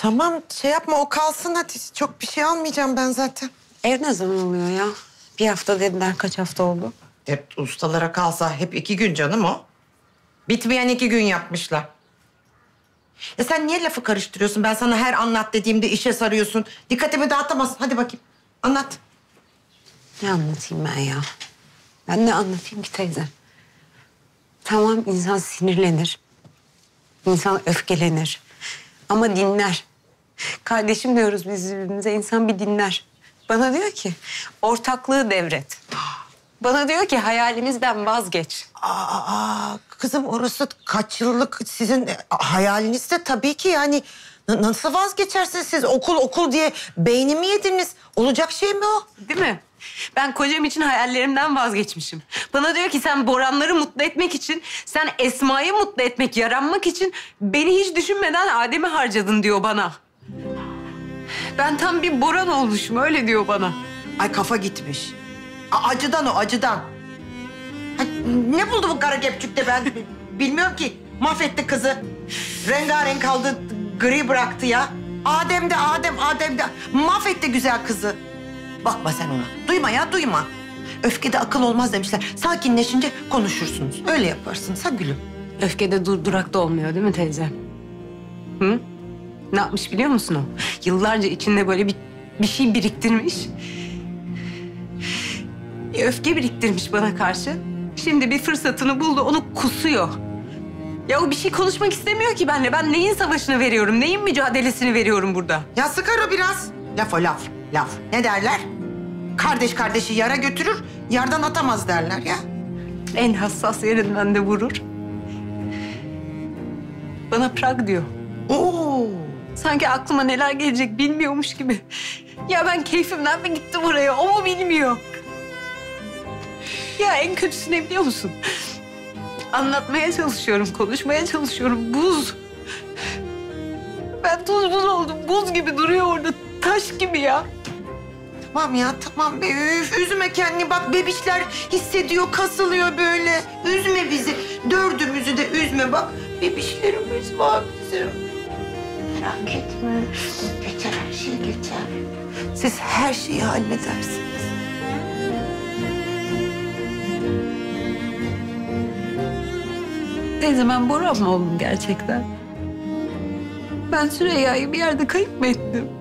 Tamam şey yapma o kalsın hadi. Çok bir şey almayacağım ben zaten. Ev ne zaman oluyor ya? Bir hafta dediler, kaç hafta oldu? Hep ustalara kalsa hep 2 gün canım o. Bitmeyen 2 gün yapmışlar. Ya sen niye lafı karıştırıyorsun? Ben sana her anlat dediğimde işe sarıyorsun. Dikkatimi dağıtamazsın. Hadi bakayım. Anlat. Ne anlatayım ben ya? Ben ne anlatayım ki teyze? Tamam insan sinirlenir. İnsan öfkelenir. Ama dinler. Kardeşim diyoruz biz birbirimize, insan bir dinler. Bana diyor ki ortaklığı devret. Bana diyor ki hayalimizden vazgeç. Kızım orası kaç yıllık sizin hayaliniz de tabii ki yani. Nasıl vazgeçersiniz siz? Okul diye beynimi yediniz. Olacak şey mi o? Değil mi? Ben kocam için hayallerimden vazgeçmişim. Bana diyor ki sen Boranları mutlu etmek için, sen Esma'yı mutlu etmek, yaranmak için beni hiç düşünmeden Adem'i harcadın diyor bana. Ben tam bir Boran olmuşum, öyle diyor bana. Ay kafa gitmiş. Acıdan o, acıdan. Ha, ne buldu bu kara kepçükte ben bilmiyorum ki. Mahvetti kızı. Rengarenk kaldı, gri bıraktı ya. Adem de. Mahvetti güzel kızı. Bakma sen ona. Duyma ya, duyma. Öfkede akıl olmaz demişler. Sakinleşince konuşursunuz. Öyle yaparsınız ha gülüm. Öfkede durdurak da olmuyor değil mi teyze? Hı? Ne yapmış biliyor musun o? Yıllarca içinde böyle bir şey biriktirmiş. Bir öfke biriktirmiş bana karşı. Şimdi bir fırsatını buldu, onu kusuyor. Ya o bir şey konuşmak istemiyor ki benimle. Ben neyin savaşını veriyorum, neyin mücadelesini veriyorum burada? Ya sıkar o biraz. Laf o laf. Ne derler? Kardeş kardeşi yara götürür, yardan atamaz derler ya. En hassas yerinden de vurur. Bana Prag diyor. Oo. Sanki aklıma neler gelecek bilmiyormuş gibi. Ya ben keyfimden mi gittim oraya, o mu bilmiyor? Ya en kötüsü ne biliyor musun? Anlatmaya çalışıyorum, konuşmaya çalışıyorum. Buz. Ben tuz buz oldum. Buz gibi duruyor orada. Taş gibi ya. Tamam ya, tamam be. Üf, üzme kendini. Bak bebişler hissediyor, kasılıyor böyle. Üzme bizi. Dördümüzü de üzme bak. Bebişlerimiz var bizim. Merak etme. Geçer, her şey geçer. Siz her şeyi halledersiniz. Teyze ben Boran mı oldum gerçekten? Ben Süreyya'yı bir yerde kayıp mı ettim?